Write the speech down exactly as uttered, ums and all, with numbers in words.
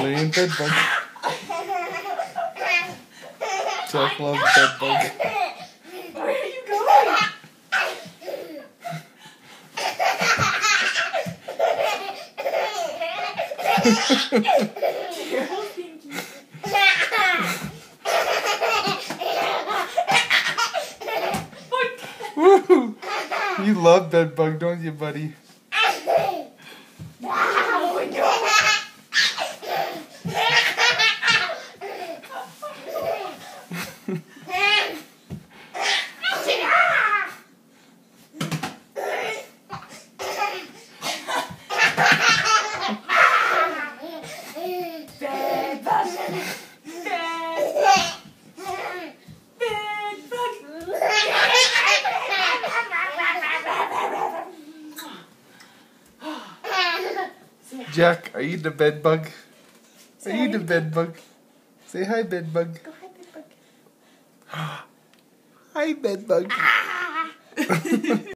Playing bed bug. Jack loves bed bug. Where are you going? Woo! You love bed bug, don't you, buddy? Jack, are you the bed bug? Are you the bed bug? Say hi, bed bug. Go hi, bed bug. Hi, bed bug.